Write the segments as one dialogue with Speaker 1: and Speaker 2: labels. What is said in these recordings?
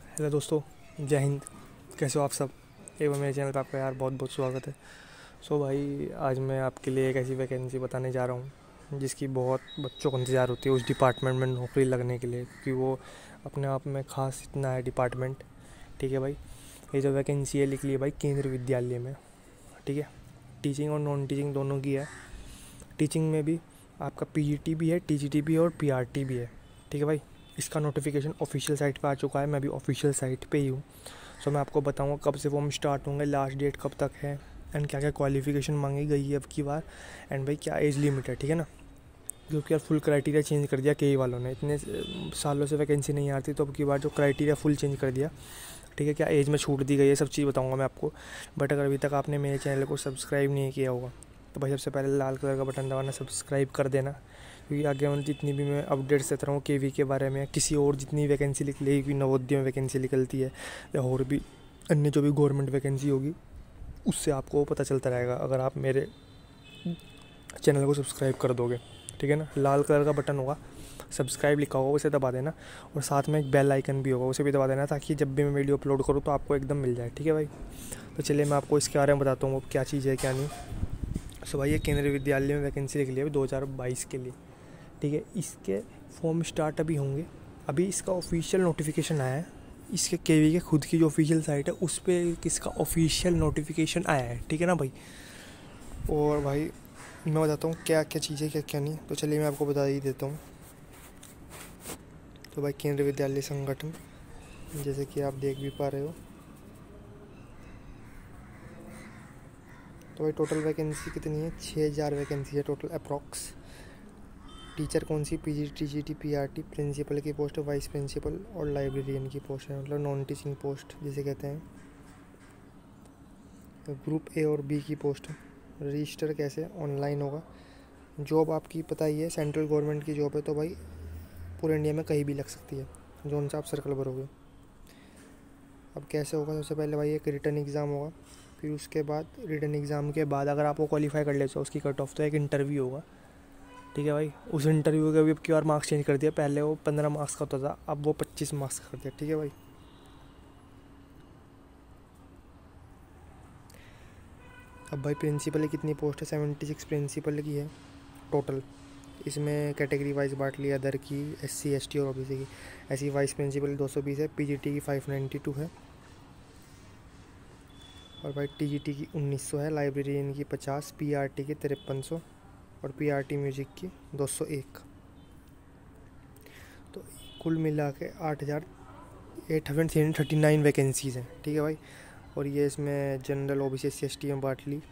Speaker 1: Hello दोस्तों, जय हिंद। कैसे हो आप सब? एक बार मेरे चैनल पे आपका यार बहुत बहुत स्वागत है। भाई, आज मैं आपके लिए एक ऐसी वैकेंसी बताने जा रहा हूँ जिसकी बहुत बच्चों को इंतज़ार होती है उस डिपार्टमेंट में नौकरी लगने के लिए, क्योंकि वो अपने आप में ख़ास इतना है डिपार्टमेंट। ठीक है भाई, ये जो वैकेंसी है लिख ली है भाई केंद्रीय विद्यालय में। ठीक है, टीचिंग और नॉन टीचिंग दोनों की है। टीचिंग में भी आपका पीजीटी भी है, टीजीटी भी है और पीआरटी भी है। ठीक है भाई, इसका नोटिफिकेशन ऑफिशियल साइट पे आ चुका है। मैं भी ऑफिशियल साइट पे ही हूँ। मैं आपको बताऊँगा कब से फॉर्म स्टार्ट होंगे, लास्ट डेट कब तक है, एंड क्या क्या क्वालिफिकेशन मांगी गई है अब की बार, एंड भाई क्या एज लिमिट है। ठीक है ना, क्योंकि यार फुल क्राइटेरिया चेंज कर दिया कई वालों ने। इतने सालों से वैकेंसी नहीं आती, तो अब की बार जो क्राइटेरिया फुल चेंज कर दिया। ठीक है, क्या एज में छूट दी गई है, सब चीज़ बताऊँगा मैं आपको। बट अगर अभी तक आपने मेरे चैनल को सब्सक्राइब नहीं किया होगा तो भाई सबसे पहले लाल कलर का बटन दबाना, सब्सक्राइब कर देना। क्योंकि आगे हम जितनी भी मैं अपडेट्स देता रहा हूँ केवी के बारे में, किसी और जितनी वैकेंसी निकलेगी, कोई नवोदय में वैकेंसी निकलती है या और भी अन्य जो भी गवर्नमेंट वैकेंसी होगी, उससे आपको पता चलता रहेगा अगर आप मेरे चैनल को सब्सक्राइब कर दोगे। ठीक है ना, लाल कलर का बटन होगा, सब्सक्राइब लिखा होगा, उसे दबा देना। और साथ में एक बेल आइकन भी होगा, उसे भी दबा देना, ताकि जब भी मैं वीडियो अपलोड करूँ तो आपको एकदम मिल जाए। ठीक है भाई, तो चलिए मैं आपको इसके बारे में बताता हूँ क्या चीज़ है क्या नहीं। भाई, ये केंद्रीय विद्यालय में वैकेंसी निकली है अभी 2022 के लिए। ठीक है, इसके फॉर्म स्टार्ट अभी होंगे। अभी इसका ऑफिशियल नोटिफिकेशन आया है, इसके केवी के खुद की जो ऑफिशियल साइट है उस पर इसका ऑफिशियल नोटिफिकेशन आया है। ठीक है ना भाई, और भाई मैं बताता हूँ क्या क्या चीज़ें क्या क्या नहीं। तो चलिए मैं आपको बता ही देता हूँ। तो भाई, केंद्रीय विद्यालय संगठन, जैसे कि आप देख भी पा रहे हो। तो भाई टोटल वैकेंसी कितनी है? 6000 वैकेंसी है टोटल अप्रॉक्स। टीचर कौन सी? PGT, TGT, PRT. प्रिंसिपल की पोस्ट, वाइस प्रिंसिपल और लाइब्रेरियन की पोस्ट है, मतलब नॉन टीचिंग पोस्ट जिसे कहते हैं। ग्रुप ए और बी की पोस्ट। रजिस्टर कैसे? ऑनलाइन होगा। जॉब आपकी पता ही है, सेंट्रल गवर्नमेंट की जॉब है, तो भाई पूरे इंडिया में कहीं भी लग सकती है, जोन सा आप सर्कल भरोगे। अब कैसे होगा? सबसे पहले भाई एक रिटर्न एग्ज़ाम होगा, फिर उसके बाद रिटर्न एग्ज़ाम के बाद अगर आप वो क्वालिफाई कर लेते हो उसकी कट ऑफ, तो एक इंटरव्यू होगा। ठीक है भाई, उस इंटरव्यू का भी अब की बार मार्क्स चेंज कर दिया। पहले वो 15 मार्क्स का होता था, अब वो 25 मार्क्स कर दिया। ठीक है भाई, अब भाई प्रिंसिपल की कितनी पोस्ट है? 76 प्रिंसिपल की है टोटल। इसमें कैटेगरी वाइज बांट लिया, अदर की, SC ST और OBC की। ऐसी वाइस प्रिंसिपल 220 है, पीजीटी की 592 है, और भाई टीजीटी की 1900 है, लाइब्रेरियन की 50, पीआरटी की 5300 और पीआरटी म्यूजिक की 201। तो कुल मिला के 8839 वैकेंसीज़ हैं। ठीक है भाई, और ये इसमें जनरल, OBC, SC ST में बांट ली।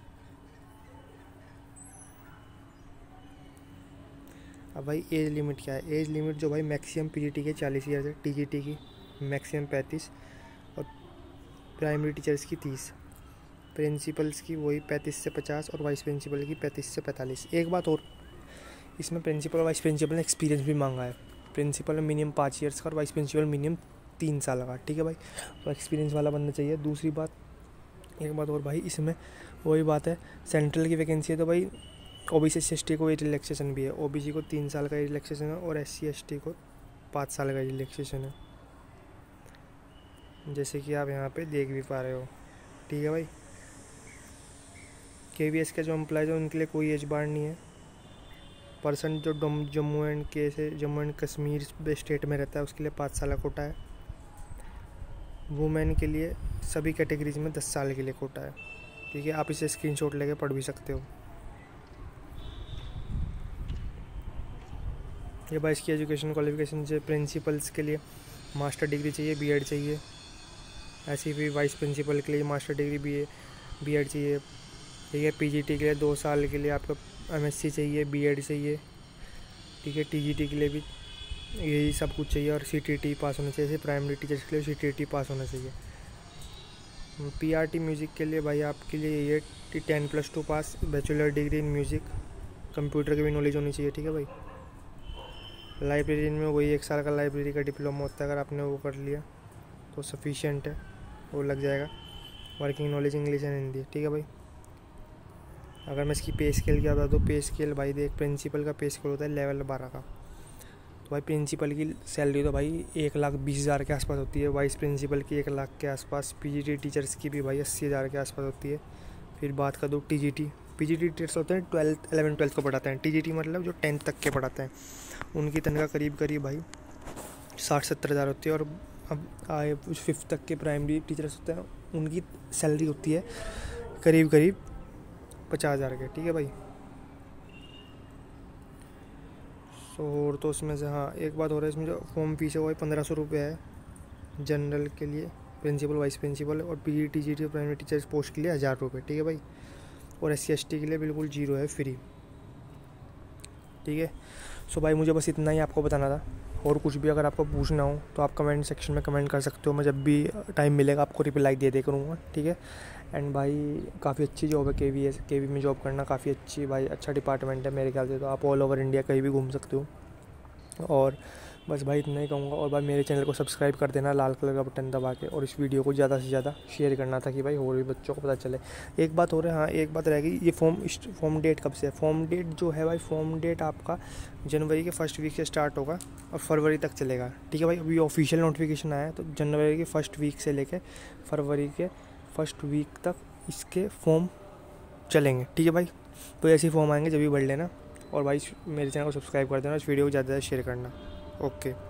Speaker 1: अब भाई एज लिमिट क्या है? एज लिमिट जो भाई मैक्सिमम पीजीटी के 40 ईयर्स है, टीजीटी की मैक्सिमम 35 और प्राइमरी टीचर्स की 30, प्रिंसिपल्स की वही 35 से 50 और वाइस प्रिंसिपल की 35 से 45। एक बात और, इसमें प्रिंसिपल और वाइस प्रिंसिपल ने एक्सपीरियंस भी मांगा है। प्रिंसिपल में मिनिमम 5 ईयर्स का और वाइस प्रिंसिपल मिनिमम 3 साल का। ठीक है भाई, तो एक्सपीरियंस वाला बनना चाहिए। दूसरी बात, एक बात और भाई, इसमें वही बात है, सेंट्रल की वैकेंसी है तो भाई OBC SC को एज रिलैक्सेशन भी है। OBC को 3 साल का एज रिलैक्सेशन है और SC ST को 5 साल का एज रिलैक्सेशन है, जैसे कि आप यहाँ पे देख भी पा रहे हो। ठीक है भाई, KVS के जो एम्प्लॉयज़ हैं उनके लिए कोई एज बार नहीं है। पर्सन जो जम्मू एंड कश्मीर स्टेट में रहता है उसके लिए 5 साल का कोटा है। वुमेन के लिए सभी कैटेगरीज में 10 साल के लिए कोटा है। ठीक है, आप इसे स्क्रीनशॉट लेके पढ़ भी सकते हो। ये भाई इसकी एजुकेशन क्वालिफिकेशन जो प्रिंसिपल्स के लिए मास्टर डिग्री चाहिए, बीएड चाहिए। ऐसी भी वाइस प्रिंसिपल के लिए मास्टर डिग्री बीएड चाहिए। ठीक है, पीजीटी के लिए 2 साल के लिए आपका MSc चाहिए, बीएड चाहिए। ठीक है, टीजीटी के लिए भी यही सब कुछ चाहिए, और CTT पास होना चाहिए। प्राइमरी टीचर्स के लिए CTT पास होना चाहिए। पीआरटी म्यूज़िक के लिए भाई आपके लिए ये 10+2 पास, bachelor degree in music, computer की भी नॉलेज होनी चाहिए। ठीक है भाई, लाइब्रेरियन में वही 1 साल का लाइब्रेरी का डिप्लोमा होता है, अगर आपने वो कर लिया तो सफिशिएंट है, वो लग जाएगा। Working knowledge English and Hindi. ठीक है भाई, अगर मैं इसकी पे स्केल की बता दूँ, पे स्केल भाई देख, प्रिंसिपल का पे स्केल होता है लेवल 12 का, तो भाई प्रिंसिपल की सैलरी तो भाई 1,20,000 के आसपास होती है, वाइस प्रिंसिपल की 1,00,000 के आसपास, पीजीटी टीचर्स की भी भाई 80,000 के आसपास होती है। फिर बात कर दो टीजीटी, पीजीटी टीचर्स होते हैं 11th-12th को पढ़ाते हैं, टीजीटी मतलब जो 10th तक के पढ़ाते हैं, उनकी तनख्वाह करीब करीब भाई 60-70 हज़ार होती है। और अब आए 5th तक के प्राइमरी टीचर्स होते हैं, उनकी सैलरी होती है करीब करीब 50,000 के, ठीक है भाई। और तो उसमें से हाँ एक बात हो रहा है, इसमें जो फॉर्म फीस है वो 1,500 रुपये है जनरल के लिए, प्रिंसिपल वाइस प्रिंसिपल, और PGT TGT primary teachers post के लिए 1,000 रुपये, ठीक है भाई। और SC/ST के लिए बिल्कुल 0 है, फ्री, ठीक है। सो भाई मुझे बस इतना ही आपको बताना था, और कुछ भी अगर आपको पूछना हो तो आप कमेंट सेक्शन में कमेंट कर सकते हो, मैं जब भी टाइम मिलेगा आपको रिप्लाई दे करूँगा, ठीक है। एंड भाई काफ़ी अच्छी जॉब है केवी में जॉब करना, काफ़ी अच्छी भाई, अच्छा डिपार्टमेंट है मेरे ख्याल से, तो आप ऑल ओवर इंडिया कहीं भी घूम सकते हो। और बस भाई इतना ही कहूँगा, और भाई मेरे चैनल को सब्सक्राइब कर देना लाल कलर का बटन दबा के, और इस वीडियो को ज़्यादा से ज़्यादा शेयर करना था कि भाई और भी बच्चों को पता चले। एक बात हो रहा है, हाँ एक बात रह गई, ये फॉर्म डेट कब से है? फॉर्म डेट जो है भाई, फॉर्म डेट आपका जनवरी के फर्स्ट वीक से स्टार्ट होगा और फरवरी तक चलेगा, ठीक है भाई। अभी ऑफिशियल नोटिफिकेशन आया है, तो जनवरी के फर्स्ट वीक से लेकर फरवरी के फर्स्ट वीक तक इसके फॉर्म चलेंगे, ठीक है भाई। तो ऐसे ही फॉर्म आएंगे जब भी भर लेना, और भाई मेरे चैनल को सब्सक्राइब कर देना, इस वीडियो को ज़्यादा से ज़्यादा शेयर करना। ओके।